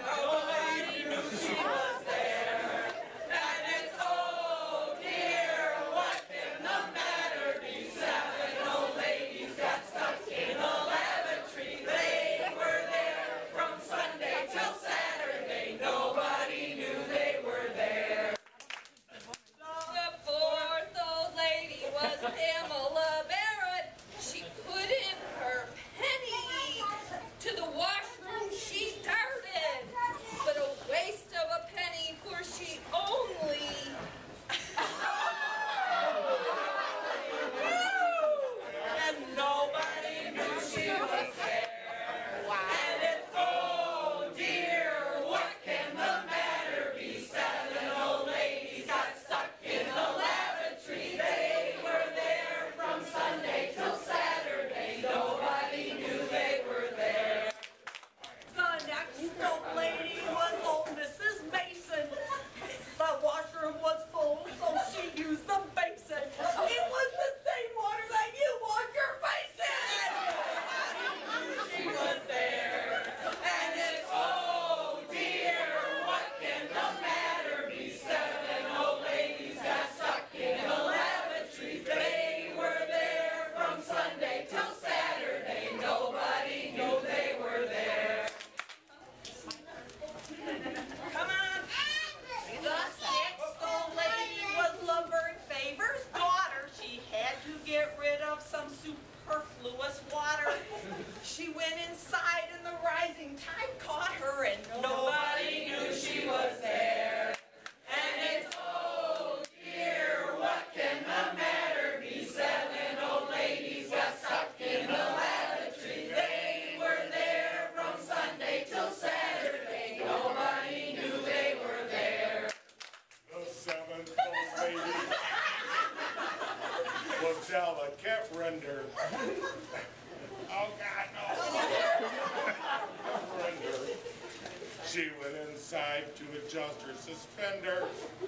Nobody knew she was there. And it's, oh dear, what can the matter be? 7 old ladies got stuck in the lavatory. They were there from Sunday till Saturday. Nobody knew they were there. The 4th old lady was Pamela Barrett. She put in her penny to the washroom she darted, but a waste of a penny, for she only And nobody knew she was there. And it's, oh dear, what can the matter be? 7 old ladies got stuck in the lavatory. They were there from Sunday till Saturday. Nobody knew they were there. The next old lady was old Mrs. Mason. The washroom was full, so she used the basin. It was the same water that you wash your face in. She was there. And it's, oh dear, what can the matter be? 7 old ladies got stuck in the lavatory. They were there from Sunday till Saturday. Nobody knew they were there. Come on. The 6th old lady was Laverne Favre's daughter. She had to get rid of some superfluous water. She went inside and the rising tide caught her and Nobody knew she was there. And it's, oh dear, what can the matter be? 7 old ladies got stuck in the lavatory. They were there from Sunday till Saturday. Nobody knew they were there. The 7th old lady was Ella Ketrender. Oh God, no. Ketrender. She went inside to adjust her suspender.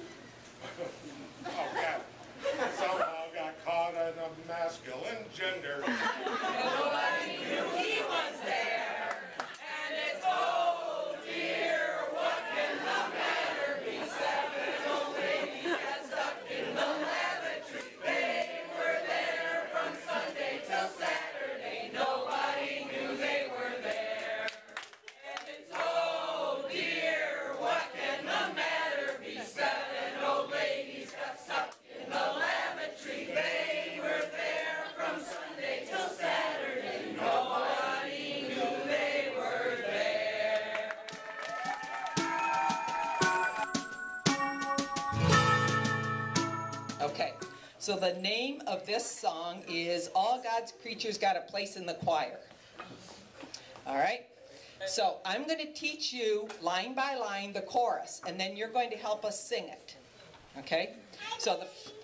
Oh God. Somehow got caught in a masculine gender. Nobody knew he was there. And it's, oh dear, what can the matter be? 7 old ladies got stuck in the lavatory. They were there from Sunday till Saturday. Nobody knew they were there. And it's, oh dear, what can the matter be? 7 old ladies got stuck in the lavatory. They were there from Sunday till Saturday. Nobody knew they were there. Okay, so the name of this song is All God's Creatures Got a Place in the Choir. All right? So I'm going to teach you line by line the chorus, and then you're going to help us sing it. Okay? So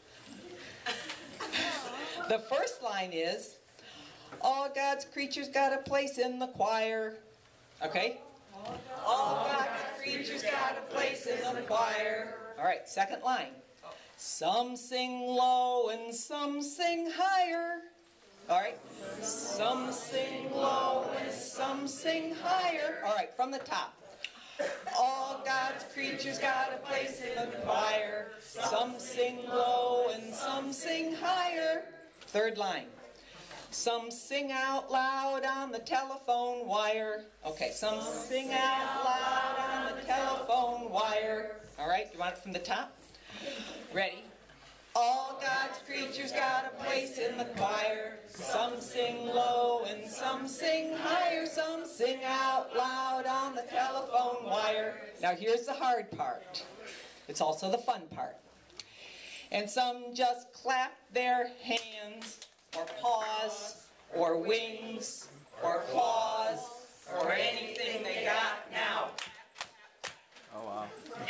the first line is, all God's creatures got a place in the choir. Okay? All God's creatures got a place in the choir. All right, second line. Some sing low and some sing higher. All right. Some sing low and some sing higher. All right, from the top. All God's creatures got a place in the choir. Some sing low and some sing higher. Third line. Some sing out loud on the telephone wire. Okay, some sing out loud on the telephone wire. All right, you want it from the top? Ready? All God's creatures got a place in the choir. Some sing low and some sing higher. Some sing out loud on the telephone wire. Now here's the hard part. It's also the fun part. And some just clap their hands, or paws, or wings, or claws, or anything they got now. Oh wow.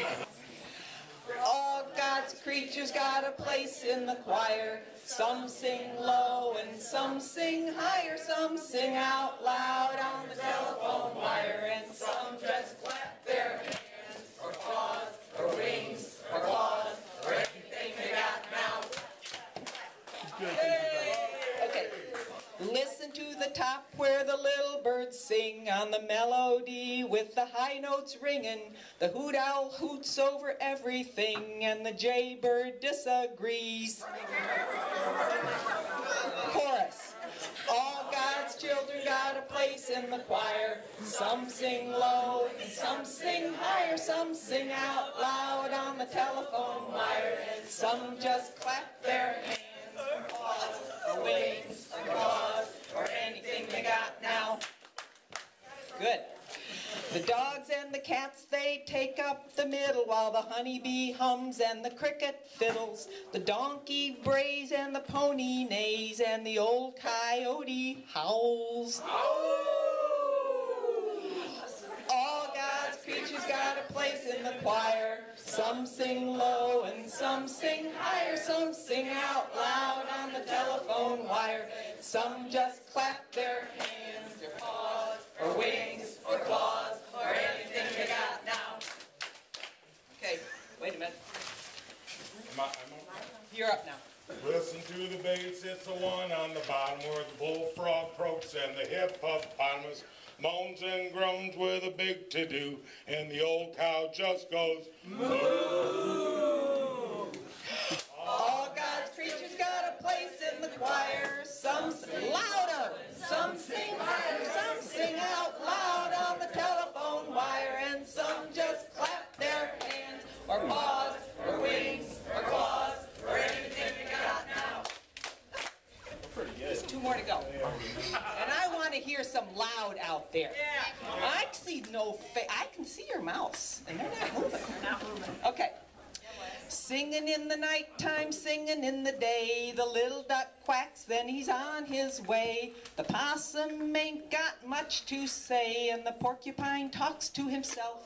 All God's creatures got a place in the choir. Some sing low and some sing higher. Some sing out loud on the telephone wire. And some just clap their hands, or paws, or wings, or claws, or anything they got now. Hey! Okay, listen to the top where the little birds sing on the melody with the high notes ringing. The hoot owl hoots over everything, and the jaybird disagrees. Chorus. All God's children got a place in the choir. Some sing low, and some sing higher. Some sing out loud on the telephone wire. And some just clap their hands, or paws, or wings, or claws, or anything they got now. Good. The dogs and the cats, they take up the middle, while the honeybee hums and the cricket fiddles. The donkey brays and the pony neighs, and the old coyote howls. All God's creatures got a place in the choir. Some sing low and some sing higher. Some sing out loud on the telephone wire. Some just clap their hands, or paws, or wings, or claws, or anything they got now. Okay, wait a minute. You're up now. Listen to the bass, it's the one on the bottom where the bullfrog croaks and the hippopotamus moans and groans with a big to-do, and the old cow just goes moo. All God's creatures got a place in the choir. Some sing louder, some sing higher, some sing out loud on the telephone wire, and some just clap their hands, or paws, or wings, or claws, or anything they got now. There's 2 more to go. And I want to hear some loud out there. I see no face. I can see your mouse, and they're not moving. Okay. Singing in the nighttime, singing in the day. The little duck quacks, then he's on his way. The possum ain't got much to say, and the porcupine talks to himself.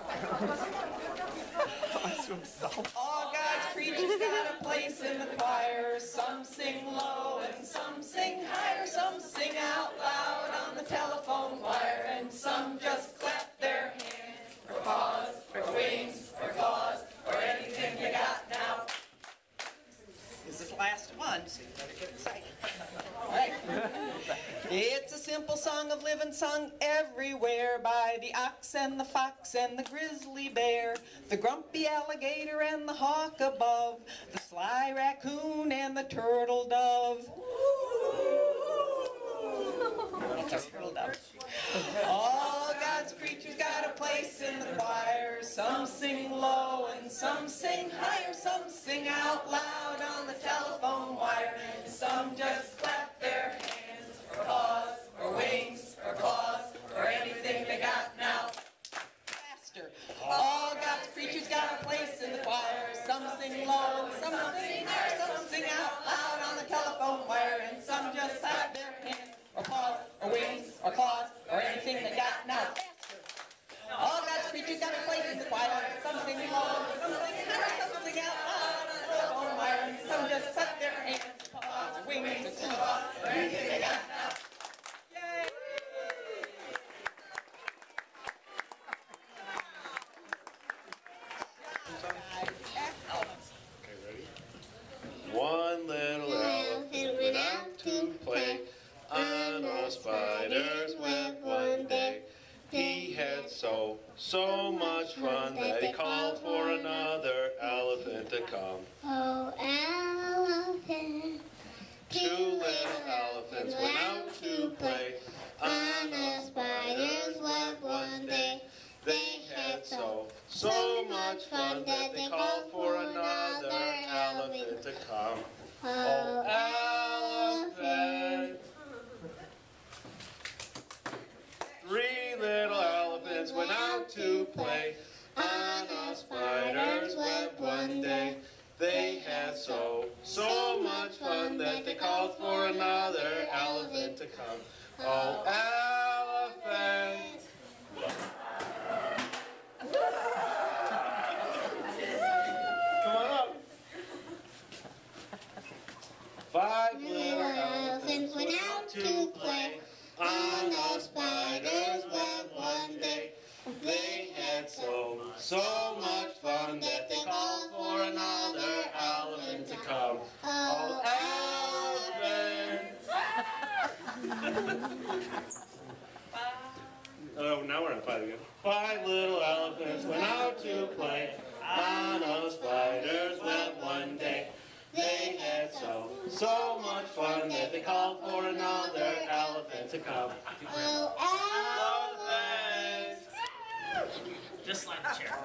All God's creatures got a place in the choir. Some sing low and some sing higher. Some sing out loud on the telephone wire, and some just clap their hands, or paws, or wings, or claws, or anything you got now. This is the last one, so you better get excited. All right. It's a simple song of living sung everywhere by the ox and the fox and the grizzly bear, the grumpy alligator and the hawk above, the sly raccoon and the turtle dove. Turtle dove. All God's creatures got a place in the choir. Some sing low and some sing higher. Some sing out loud on the telephone wire. And some just clap their hands, or paws, or wings, or claws, or anything they got now. Faster. All God's creatures got a place in the choir. Some sing low, some sing higher. Some sing out loud on the telephone wire. And some just clap their hands, or paws, or wings, or claws, or anything they got now. Faster. All God's creatures got a place in the choir. Some sing low, some sing higher, some sing out loud on the telephone wire, and some just clap their hands, paws, or wings, or claws, or anything they got now. Yay! One little elephant went out to play on a spider's web one day. He had so much fun that he called for another elephant to come. Oh, elephant. 2 little elephants went out to play on a spider's web one day. They had so much fun that they called for another elephant to come. Oh, elephant. 3 little elephants went out to play on a spider's web one day. They had so much fun that they called for another elephant to come. Oh, elephant. Come on up. 5 little elephants went out to play on a spider's web one day. They had so much fun that they called for another elephant to come. Oh, elephant! Oh, now we're on 5 again. 5 little elephants went out to play on a spider's web one day. They had so much fun that they called for another elephant to come. Elephants! Just slide the chair.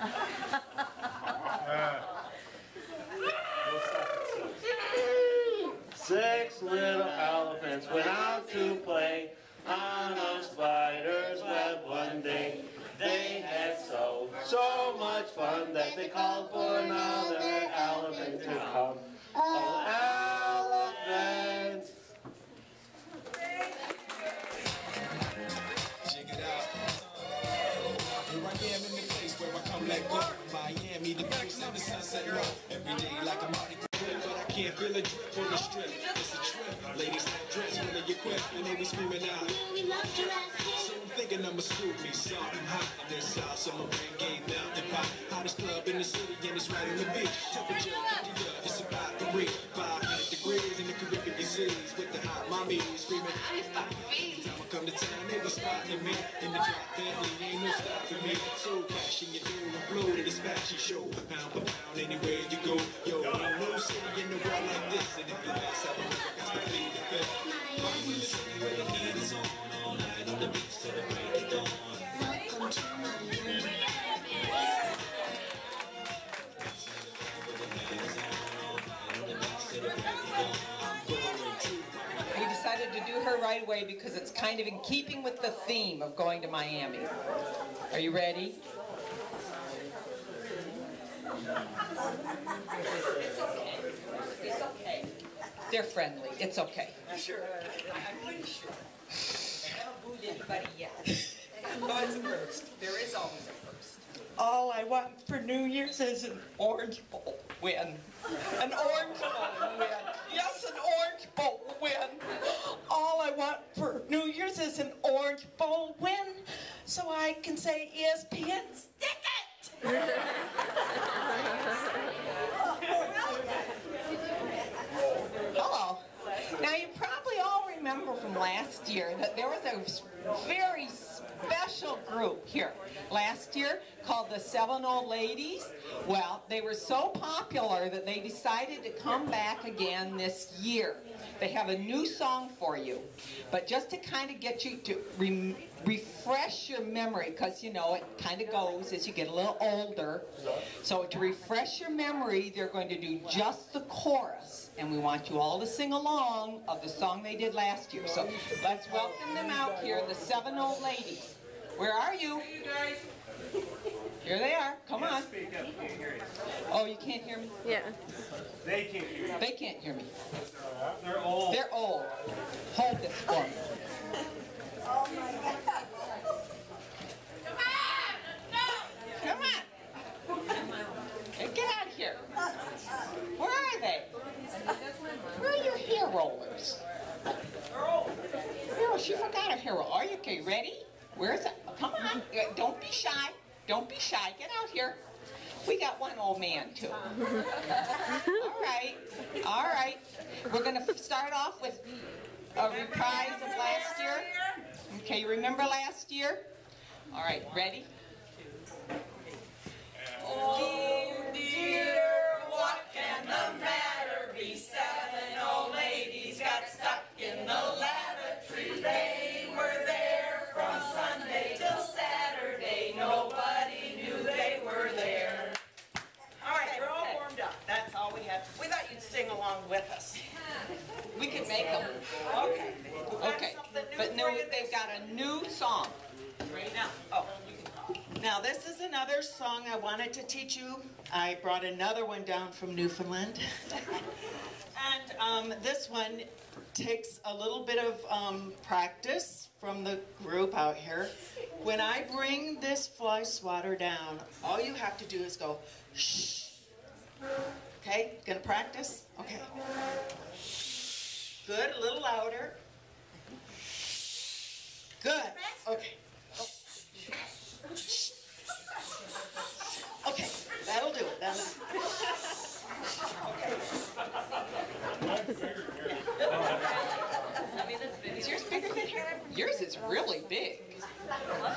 6 little elephants went out to play on a spider's web one day. They had so much fun that they called for another elephant to come. Oh, elephants! Check it out. Here I am in the place where I come let go. Miami, the place of the sunset low. Every day like a Mardi Gras, but I can't feel a drip on the strip. It's a trip. Ladies not dressed when they equip and they be screaming out. So I'm thinking I'ma scoop me something hot in this house. So my brain game melting pot. Hottest club in the city and it's right on the beach. Temperature 50, it's about to reach 500 degrees in the Caribbean seas with the hot mommy screaming. Every time I come to town, they be spotting me in the drop family. Ain't no stopping me. So cash in your door and blow to the spatchy show. Pound for pound anywhere you go. Yo, ain't no city in the world like this. And if you last have a look, that's the plea to fit. Miami, the city where the heat is on. All night on the beach till the break of dawn. Welcome to Miami. We decided to do her right away because it's kind of in keeping with the theme of going to Miami. Are you ready? It's okay. It's okay. They're friendly. It's okay. Sure. I'm pretty sure. I haven't booed anybody yet. But it's first. There is always a first. All I want for New Year's is an Orange Bowl win. An Orange Bowl win. Yes, an Orange Bowl win. All I want for New Year's is an Orange Bowl win, so I can say ESPN, stick it! Hello. Now you probably all remember from last year that there was a very special group here last year called the 7 Old Ladies. Well, they were so popular that they decided to come back again this year. They have a new song for you, but just to kind of get you to refresh your memory, because you know it kind of goes as you get a little older. So to refresh your memory, they're going to do just the chorus, and we want you all to sing along of the song they did last year. So let's welcome them out here, the 7 Old Ladies. Where are you? Here they are. Come on. Oh, you can't hear me? Yeah. They can't hear you. They can't hear me. They're old. They're old. Hold this for me. Oh my God. Come on. Hey, get out of here. Where are they? Where are your hair rollers? Oh, she forgot her hair roller. Are you okay? Ready? Where's it? Come on. Don't be shy. Don't be shy. Get out here. We got one old man, too. All right. All right. We're going to start off with a reprise of last year. Okay, you remember last year? All right, ready? Oh dear, what can the matter be? 7 old ladies got stuck in the lavatory. They were there from Sunday till Saturday. Nobody knew they were there. All right, you're all warmed up. That's all we have. We thought you'd sing along with us. We can make them. Okay. Okay. But no, they've got a new song. Right now. Oh. Now this is another song I wanted to teach you. I brought another one down from Newfoundland. And this one takes a little bit of practice from the group out here. When I bring this fly swatter down, all you have to do is go shh. Okay, gonna practice? Okay. Good, a little louder. Good, okay. Okay, that'll do it. That'll do it. Is yours bigger than yours? Yours is really big.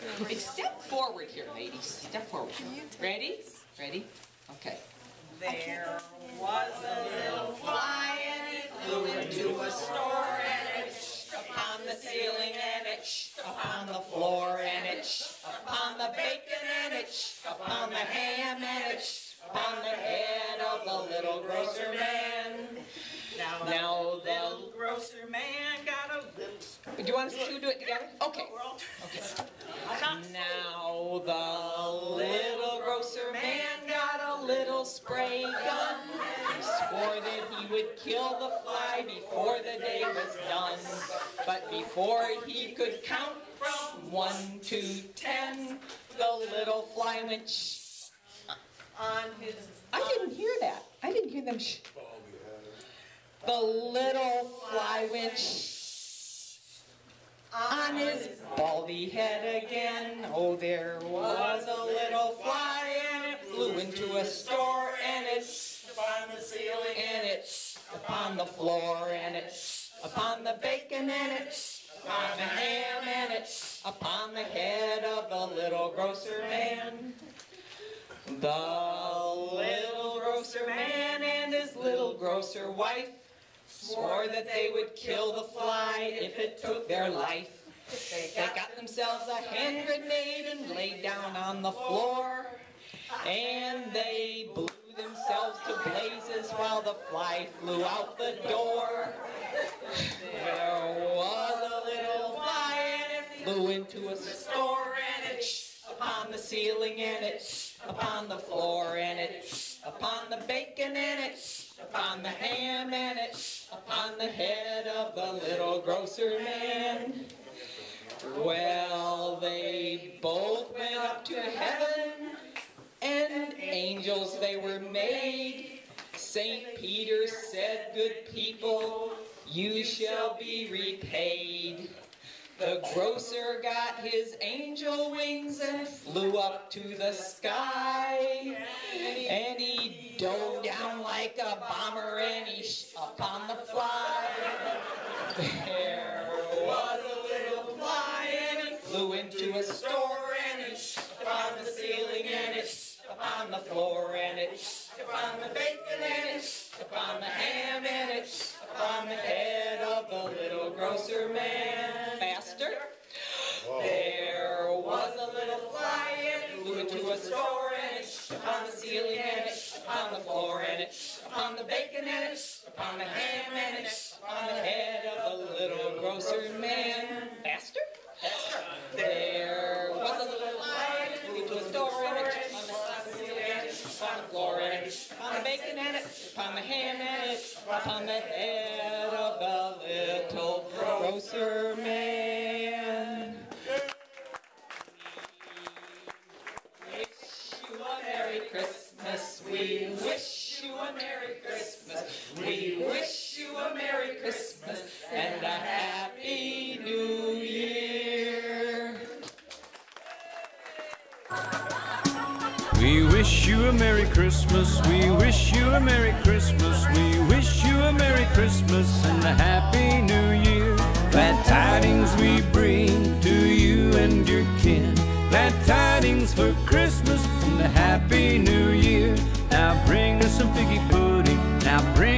Hey, step forward here, ladies. Step forward. Ready? Ready? Okay. There was a little fly and it flew into a store and it upon the ceiling and it Upon the floor and it upon the bacon and it upon the ham and it upon the head of the little grocer man. Now the little grocer man got a little. Do you want us to do it together? Okay. Okay. Now the little grocer man got a little spray gun. He swore that he would kill the fly before the day was done. But before he could count from 1 to 10, the little fly went shh On his. I didn't hear that. I didn't hear them shh. The little fly went shh on his baldy head again. Oh, there was a little fly and it flew into a store and it upon the ceiling and it upon the floor and it upon the bacon and it upon the ham and it upon the head of the little grocer man. The little grocer man and his little grocer wife swore that they would kill the fly if it took their life. They got themselves a hand grenade and laid down on the floor, and they blew themselves to blazes while the fly flew out the door. There was a little fly and it flew into a store and it upon the ceiling and it upon the floor and it upon the bacon and it upon the ham and it upon the head of the little grocer man. Well, they both went up to heaven, and angels they were made. St. Peter said, "Good people, you shall be repaid." The grocer got his angel wings and flew up to the sky. And he dove down like a bomber and he upon the fly. There was a little fly and it flew into a store and it upon the ceiling and it upon the floor and it upon the bacon and it upon the ham and it upon the head of the little grocer man. Faster. There was a little fly and it flew into a store and it upon the ceiling and it upon the floor and it upon the bacon and it upon the ham and it upon the head of the little grocer man. Faster. There was a little fly and it flew into a store and it upon the ceiling and it upon the floor and it upon the bacon and it upon the ham and it upon the head of the little grocer man. We wish you a Merry Christmas. We wish you a Merry Christmas and a Happy New Year. We wish you a Merry Christmas. We wish you a Merry Christmas. We wish you a Merry Christmas and a Happy New Year. Glad tidings we bring to you and your kin. Glad tidings for Christmas and a Happy New Year. Now bring us some figgy pudding. Now bring